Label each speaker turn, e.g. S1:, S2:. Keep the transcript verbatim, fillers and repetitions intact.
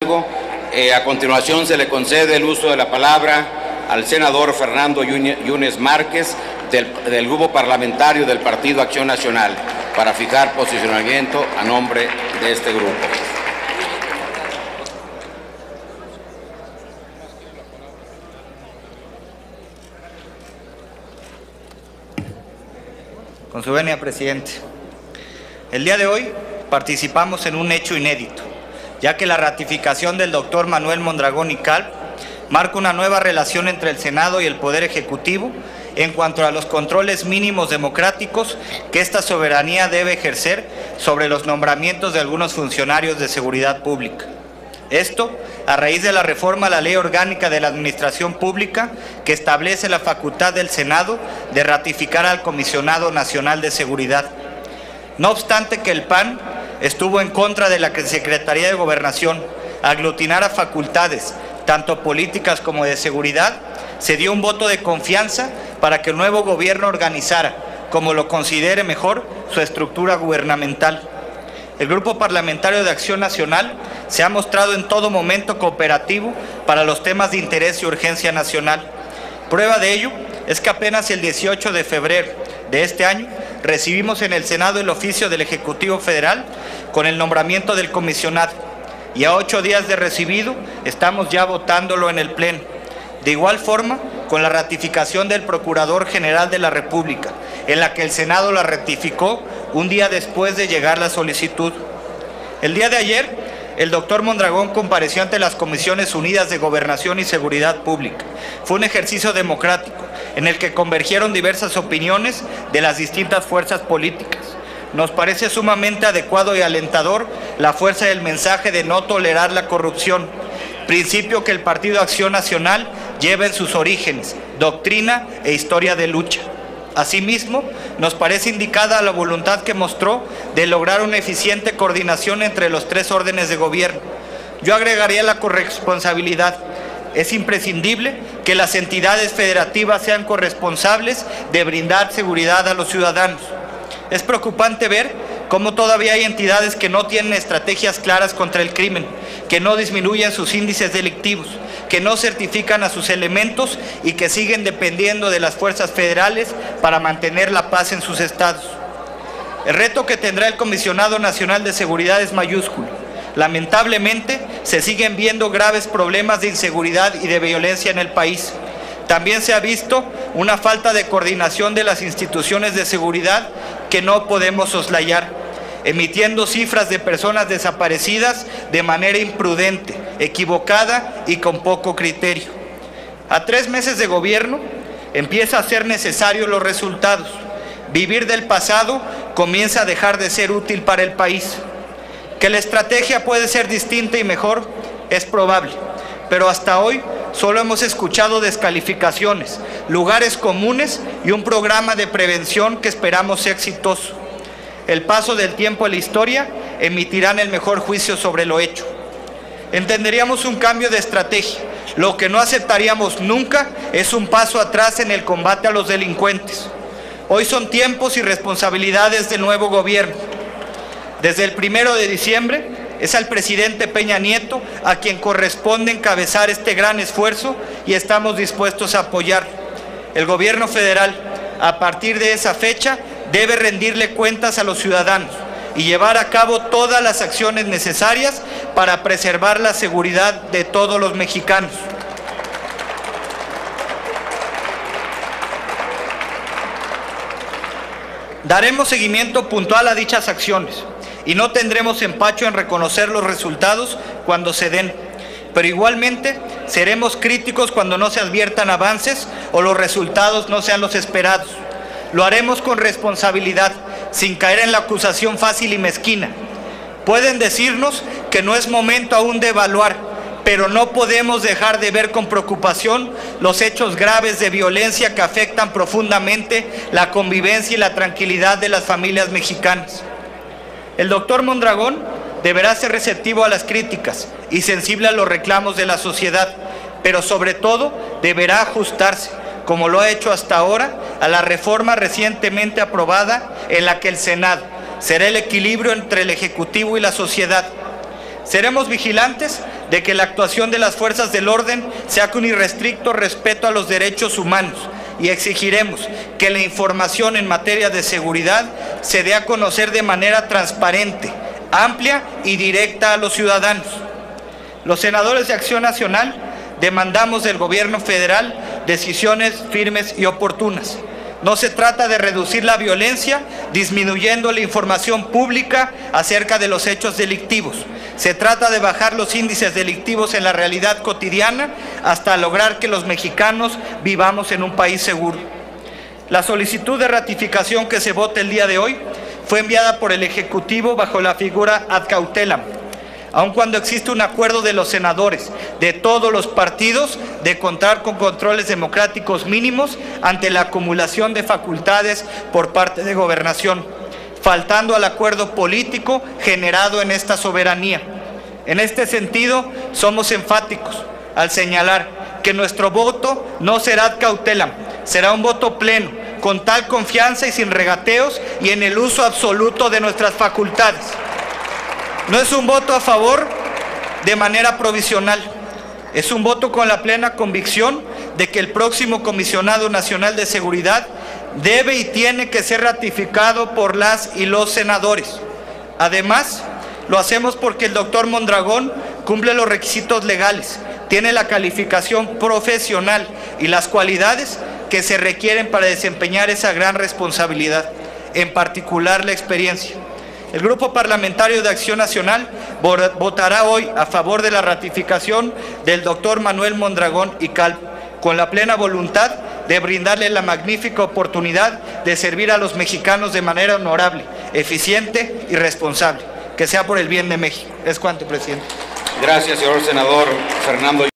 S1: liderazgo. Eh, a continuación se le concede el uso de la palabra al senador Fernando Yunes Márquez del, del Grupo Parlamentario del Partido Acción Nacional para fijar posicionamiento a nombre de este grupo.
S2: Con su venia, presidente. El día de hoy participamos en un hecho inédito, ya que la ratificación del doctor Manuel Mondragón y Calp marca una nueva relación entre el Senado y el Poder Ejecutivo en cuanto a los controles mínimos democráticos que esta soberanía debe ejercer sobre los nombramientos de algunos funcionarios de seguridad pública. Esto a raíz de la reforma a la Ley Orgánica de la Administración Pública que establece la facultad del Senado de ratificar al Comisionado Nacional de Seguridad. No obstante que el P A N estuvo en contra de la Secretaría de Gobernación aglutinara facultades, tanto políticas como de seguridad, se dio un voto de confianza para que el nuevo gobierno organizara, como lo considere mejor, su estructura gubernamental. El Grupo Parlamentario de Acción Nacional se ha mostrado en todo momento cooperativo para los temas de interés y urgencia nacional. Prueba de ello es que apenas el dieciocho de febrero de este año recibimos en el Senado el oficio del Ejecutivo Federal con el nombramiento del comisionado y a ocho días de recibido estamos ya votándolo en el Pleno. De igual forma, con la ratificación del Procurador General de la República, en la que el Senado la ratificó un día después de llegar la solicitud. El día de ayer, el doctor Mondragón compareció ante las Comisiones Unidas de Gobernación y Seguridad Pública. Fue un ejercicio democrático en el que convergieron diversas opiniones de las distintas fuerzas políticas. Nos parece sumamente adecuado y alentador la fuerza del mensaje de no tolerar la corrupción, principio que el Partido Acción Nacional lleva en sus orígenes, doctrina e historia de lucha. Asimismo, nos parece indicada la voluntad que mostró de lograr una eficiente coordinación entre los tres órdenes de gobierno. Yo agregaría la corresponsabilidad. Es imprescindible que las entidades federativas sean corresponsables de brindar seguridad a los ciudadanos. Es preocupante ver cómo todavía hay entidades que no tienen estrategias claras contra el crimen, que no disminuyen sus índices delictivos, que no certifican a sus elementos y que siguen dependiendo de las fuerzas federales para mantener la paz en sus estados. El reto que tendrá el Comisionado Nacional de Seguridad es mayúsculo. Lamentablemente, se siguen viendo graves problemas de inseguridad y de violencia en el país. También se ha visto una falta de coordinación de las instituciones de seguridad que no podemos soslayar, emitiendo cifras de personas desaparecidas de manera imprudente, equivocada y con poco criterio. A tres meses de gobierno empieza a ser necesario los resultados. Vivir del pasado comienza a dejar de ser útil para el país. Que la estrategia puede ser distinta y mejor es probable, pero hasta hoy solo hemos escuchado descalificaciones, lugares comunes y un programa de prevención que esperamos sea exitoso. El paso del tiempo y la historia emitirán el mejor juicio sobre lo hecho. Entenderíamos un cambio de estrategia. Lo que no aceptaríamos nunca es un paso atrás en el combate a los delincuentes. Hoy son tiempos y responsabilidades del nuevo gobierno. Desde el primero de diciembre es al presidente Peña Nieto a quien corresponde encabezar este gran esfuerzo y estamos dispuestos a apoyar. El gobierno federal, a partir de esa fecha, debe rendirle cuentas a los ciudadanos y llevar a cabo todas las acciones necesarias para preservar la seguridad de todos los mexicanos. Daremos seguimiento puntual a dichas acciones y no tendremos empacho en reconocer los resultados cuando se den, pero igualmente seremos críticos cuando no se adviertan avances o los resultados no sean los esperados. Lo haremos con responsabilidad, sin caer en la acusación fácil y mezquina. Pueden decirnos que no es momento aún de evaluar, pero no podemos dejar de ver con preocupación los hechos graves de violencia que afectan profundamente la convivencia y la tranquilidad de las familias mexicanas. El doctor Mondragón deberá ser receptivo a las críticas y sensible a los reclamos de la sociedad, pero sobre todo deberá ajustarse, como lo ha hecho hasta ahora, a la reforma recientemente aprobada en la que el Senado será el equilibrio entre el Ejecutivo y la sociedad. Seremos vigilantes de que la actuación de las fuerzas del orden sea con irrestricto respeto a los derechos humanos, y exigiremos que la información en materia de seguridad se dé a conocer de manera transparente, amplia y directa a los ciudadanos. Los senadores de Acción Nacional demandamos del Gobierno federal decisiones firmes y oportunas. No se trata de reducir la violencia disminuyendo la información pública acerca de los hechos delictivos. Se trata de bajar los índices delictivos en la realidad cotidiana hasta lograr que los mexicanos vivamos en un país seguro. La solicitud de ratificación que se vota el día de hoy fue enviada por el Ejecutivo bajo la figura ad cautelam, aun cuando existe un acuerdo de los senadores de todos los partidos de contar con controles democráticos mínimos ante la acumulación de facultades por parte de Gobernación, faltando al acuerdo político generado en esta soberanía. En este sentido, somos enfáticos al señalar que nuestro voto no será ad cautelam, será un voto pleno, con tal confianza y sin regateos y en el uso absoluto de nuestras facultades. No es un voto a favor de manera provisional, es un voto con la plena convicción de que el próximo Comisionado Nacional de Seguridad debe y tiene que ser ratificado por las y los senadores. Además, lo hacemos porque el doctor Mondragón cumple los requisitos legales, tiene la calificación profesional y las cualidades que se requieren para desempeñar esa gran responsabilidad, en particular la experiencia. El Grupo Parlamentario de Acción Nacional votará hoy a favor de la ratificación del doctor Manuel Mondragón y Calp, con la plena voluntad de brindarle la magnífica oportunidad de servir a los mexicanos de manera honorable, eficiente y responsable. Que sea por el bien de México. Es cuanto, presidente.
S1: Gracias, señor senador Fernando